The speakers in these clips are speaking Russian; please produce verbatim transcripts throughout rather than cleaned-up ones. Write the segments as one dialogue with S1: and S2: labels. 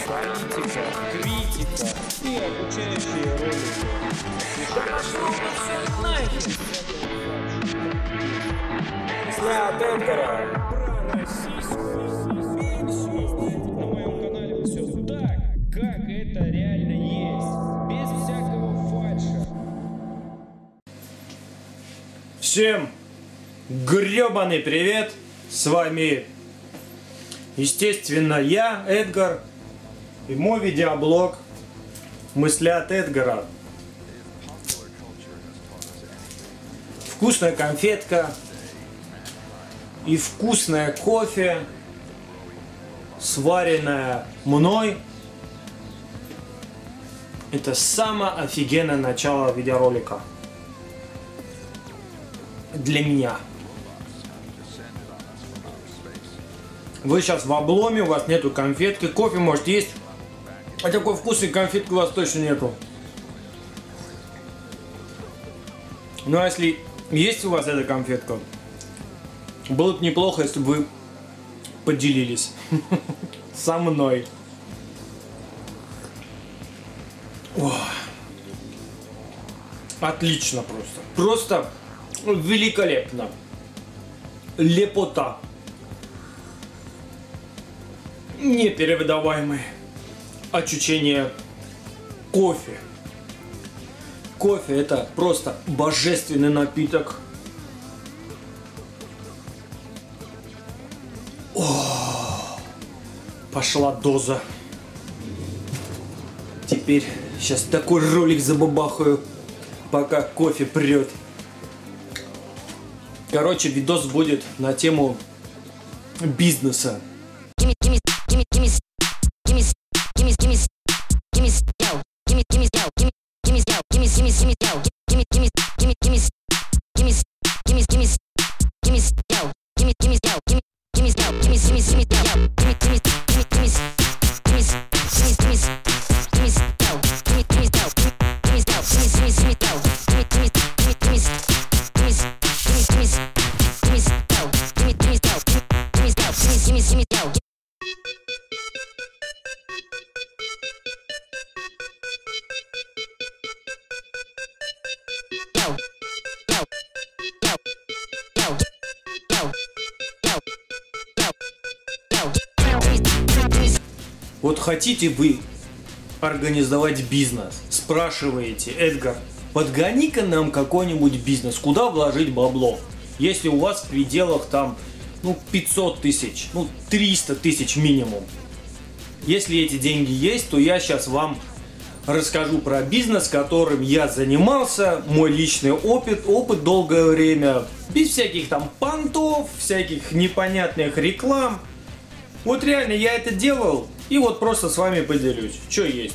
S1: политика, критика и обучающие ролики. Я от Эдгара. Про российскую пенсию. На моем канале все так, как это реально есть. Без всякого фальша. Всем гребаный привет! С вами, естественно, я, Эдгар, и мой видеоблог «Мысли от Эдгара». Вкусная конфетка и вкусное кофе, сваренное мной. Это самое офигенное начало видеоролика для меня. Вы сейчас в обломе, у вас нету конфетки, кофе может есть, а такой вкусной конфетки у вас точно нету. Ну а если есть у вас эта конфетка, было бы неплохо, если бы вы поделились со мной. О, отлично просто. Просто великолепно. Лепота. Непередаваемое ощущение кофе. Кофе — это просто божественный напиток. О, пошла доза. Теперь сейчас такой ролик забабахаю, пока кофе прет. Короче, видос будет на тему бизнеса. Вот хотите вы организовать бизнес, спрашиваете: Эдгар, подгони-ка нам какой-нибудь бизнес, куда вложить бабло? Если у вас в пределах там, ну, пятьсот тысяч, ну, триста тысяч минимум. Если эти деньги есть, то я сейчас вам расскажу про бизнес, которым я занимался, мой личный опыт, опыт долгое время, без всяких там понтов, всяких непонятных реклам. Вот реально я это делал, и вот просто с вами поделюсь, что есть.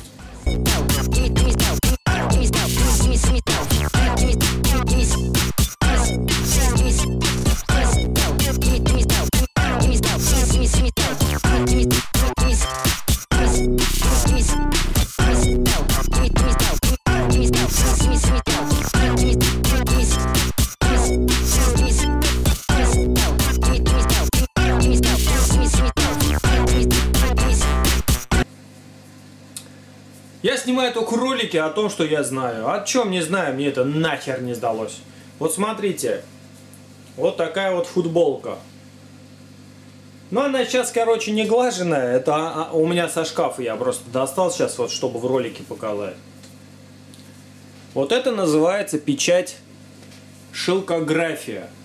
S1: Я снимаю только ролики о том, что я знаю. О чем не знаю, мне это нахер не сдалось. Вот смотрите. Вот такая вот футболка. Ну, она сейчас, короче, не глаженная. Это у меня со шкафа я просто достал сейчас, вот, чтобы в ролике показать. Вот это называется печать шелкография.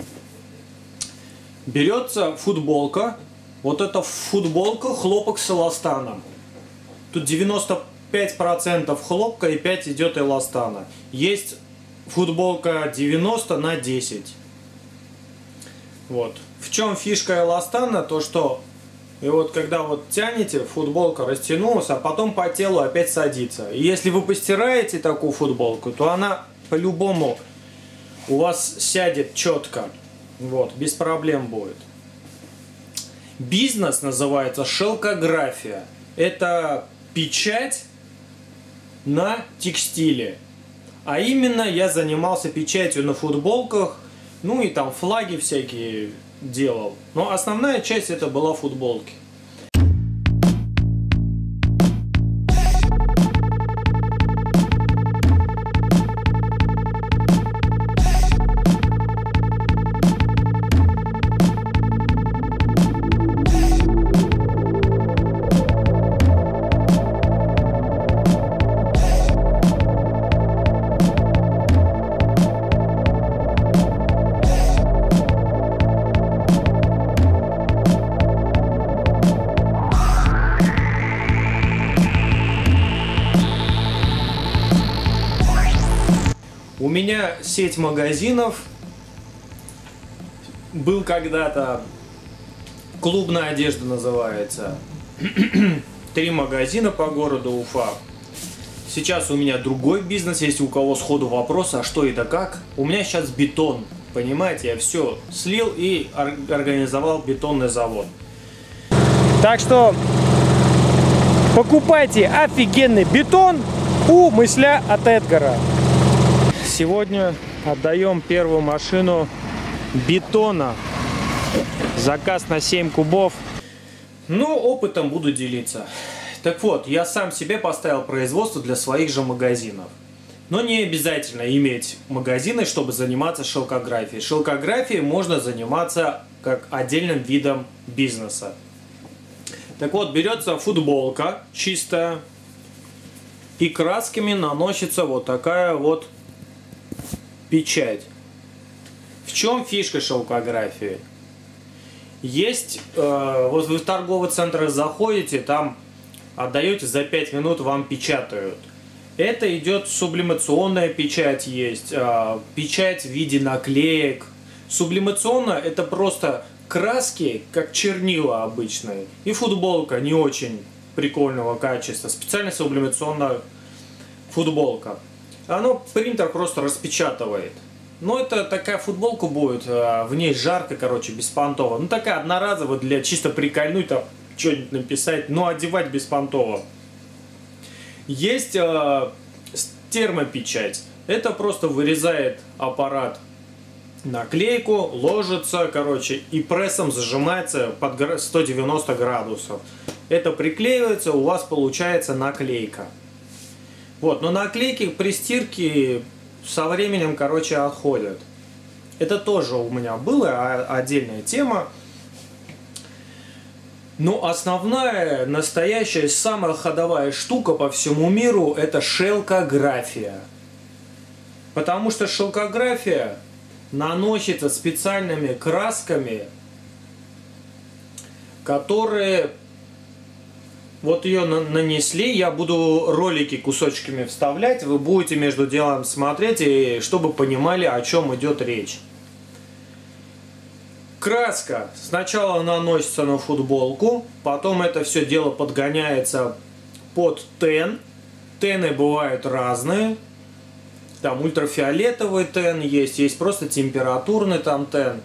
S1: Берется футболка. Вот эта футболка, хлопок с эластаном. Тут девяносто пять процентов хлопка и пять процентов идет эластана. Есть футболка девяносто на десять. Вот. В чем фишка эластана? То, что и вот когда вот тянете, футболка растянулась, а потом по телу опять садится. И если вы постираете такую футболку, то она по-любому у вас сядет четко. Вот, без проблем будет. Бизнес называется шелкография. Это печать на текстиле. А именно я занимался печатью на футболках, ну и там флаги всякие делал. Но основная часть это была футболки. меня сеть магазинов был когда-то, клубная одежда называется. Три магазина по городу Уфа. Сейчас у меня другой бизнес, если у кого сходу вопрос, а что и да как. У меня сейчас бетон, понимаете, я все слил и организовал бетонный завод.
S2: Так что покупайте офигенный бетон у мысля от Эдгара. Сегодня отдаем первую машину бетона. Заказ на семь кубов.
S1: Ну, опытом буду делиться. Так вот, я сам себе поставил производство для своих же магазинов. Но не обязательно иметь магазины, чтобы заниматься шелкографией. Шелкографией можно заниматься как отдельным видом бизнеса. Так вот, берется футболка чистая, и красками наносится вот такая вот печать. В чем фишка шелкографии? Есть, э, вот вы в торговый центр заходите, там отдаете за пять минут, вам печатают. Это идет сублимационная печать есть, э, печать в виде наклеек. Сублимационная — это просто краски, как чернила обычные, и футболка не очень прикольного качества, специально сублимационная футболка. Оно принтер просто распечатывает. Ну, это такая футболка будет, в ней жарко, короче, беспонтово. Ну, такая одноразовая, для чисто прикольнуть, там, что-нибудь написать, но одевать беспонтово. Есть э, термопечать. Это просто вырезает аппарат наклейку, ложится, короче, и прессом зажимается под сто девяносто градусов. Это приклеивается, у вас получается наклейка. Вот, но наклейки при стирке со временем, короче, отходят. Это тоже у меня была отдельная тема. Но основная, настоящая, самая ходовая штука по всему миру — это шелкография. Потому что шелкография наносится специальными красками, которые... Вот ее нанесли, я буду ролики кусочками вставлять, вы будете между делом смотреть, и чтобы понимали, о чем идет речь. Краска сначала наносится на футболку, потом это все дело подгоняется под тен. Тены бывают разные. Там ультрафиолетовый тен есть, есть просто температурный там тен.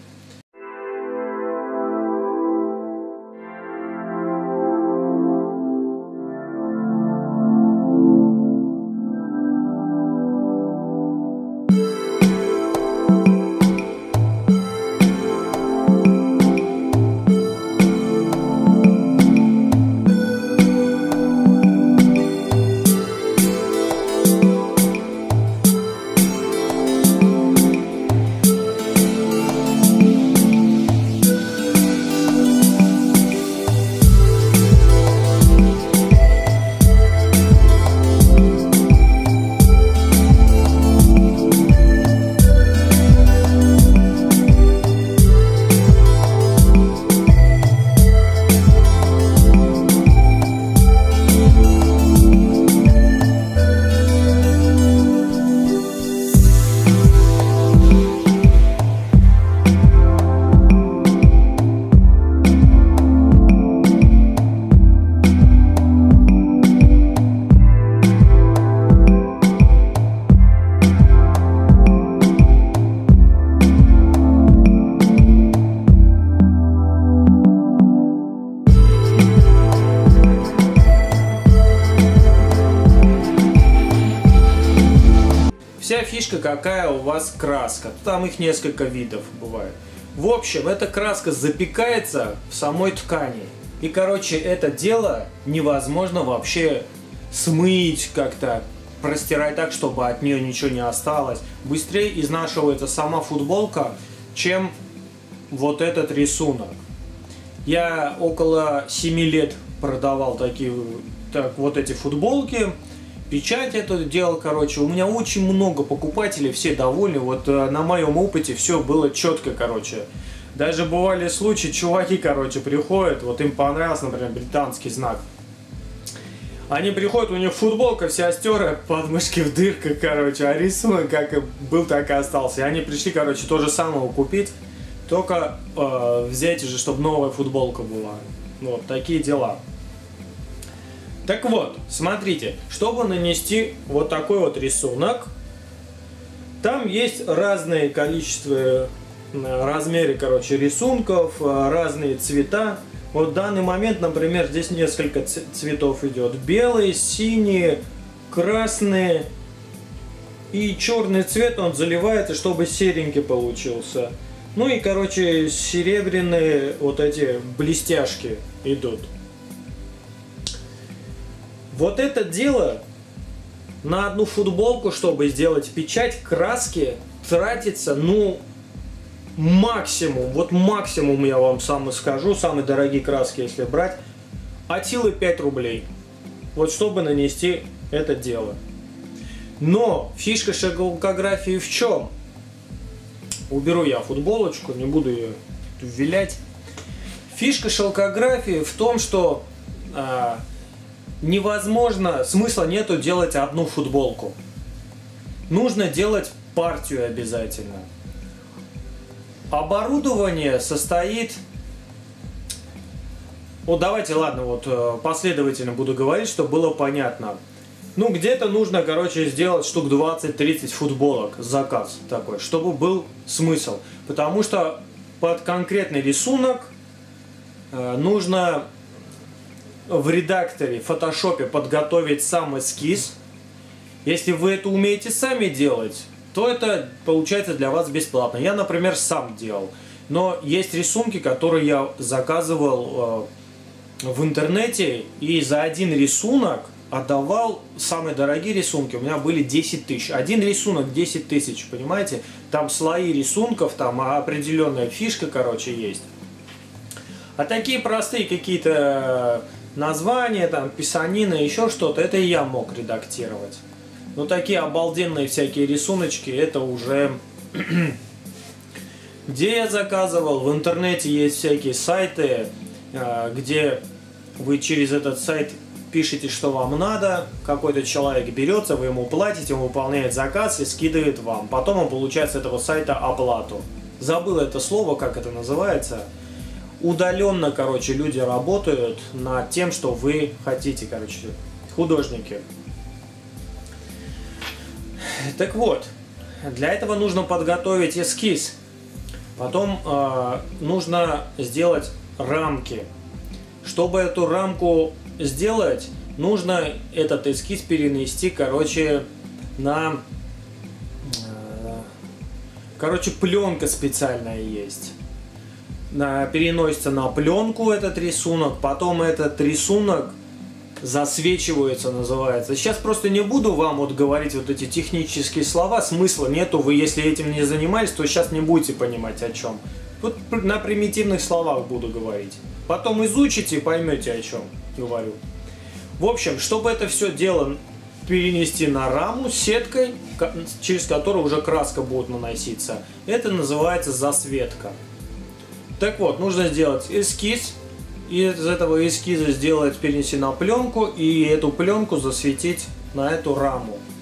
S1: Вся фишка, какая у вас краска. Там их несколько видов бывает. В общем, эта краска запекается в самой ткани. И, короче, это дело невозможно вообще смыть как-то, простирать так, чтобы от нее ничего не осталось. Быстрее изнашивается сама футболка, чем вот этот рисунок. Я около семи лет продавал такие, так, вот эти футболки. Печать это делал, короче, у меня очень много покупателей, все довольны, вот э, на моем опыте все было четко, короче. Даже бывали случаи, чуваки, короче, приходят, вот им понравился, например, британский знак. Они приходят, у них футболка вся стёрая, подмышки в дырках, короче, а рисунок как и был, так и остался. И они пришли, короче, то же самое купить, только э, взять уже, чтобы новая футболка была. Вот, такие дела. Так вот, смотрите, чтобы нанести вот такой вот рисунок, там есть разные количества, размеры, короче, рисунков, разные цвета. Вот в данный момент, например, здесь несколько цветов идет. Белый, синий, красный и черный цвет он заливает, и чтобы серенький получился. Ну и, короче, серебряные вот эти блестяшки идут. Вот это дело на одну футболку, чтобы сделать печать, краски тратится, ну, максимум, вот максимум я вам сам скажу, самые дорогие краски, если брать, от силы пять рублей. Вот чтобы нанести это дело. Но фишка шелкографии в чем? Уберу я футболочку, не буду ее вилять. Фишка шелкографии в том, что а, невозможно, смысла нету делать одну футболку. Нужно делать партию обязательно. Оборудование состоит... Вот давайте, ладно, вот последовательно буду говорить, чтобы было понятно. Ну, где-то нужно, короче, сделать штук двадцать-тридцать футболок, заказ такой, чтобы был смысл. Потому что под конкретный рисунок э, нужно в редакторе, в фотошопе подготовить сам эскиз. Если вы это умеете сами делать, то это получается для вас бесплатно. Я, например, сам делал. Но есть рисунки, которые я заказывал э, в интернете, и за один рисунок отдавал самые дорогие рисунки. У меня были десять тысяч. Один рисунок десять тысяч, понимаете? Там слои рисунков, там определенная фишка, короче, есть. А такие простые какие-то названия, там, писанина, еще что-то, это и я мог редактировать. Но такие обалденные всякие рисуночки, это уже... Где я заказывал? В интернете есть всякие сайты, где вы через этот сайт пишите, что вам надо, какой-то человек берется, вы ему платите, он выполняет заказ и скидывает вам. Потом он получает с этого сайта оплату. Забыл это слово, как это называется. Удаленно, короче, люди работают над тем, что вы хотите, короче, художники. Так вот, для этого нужно подготовить эскиз. Потом э, нужно сделать рамки. Чтобы эту рамку сделать, нужно этот эскиз перенести, короче, на... Э, короче, пленка специальная есть. На, переносится на пленку этот рисунок, потом этот рисунок засвечивается, называется. Сейчас просто не буду вам вот говорить вот эти технические слова, смысла нету, вы если этим не занимались, то сейчас не будете понимать о чем. Вот на примитивных словах буду говорить. Потом изучите и поймете, о чем говорю. В общем, чтобы это все дело перенести на раму с сеткой, через которую уже краска будет наноситься, это называется засветка. Так вот, нужно сделать эскиз. И из этого эскиза сделать, перенести на пленку и эту пленку засветить на эту раму.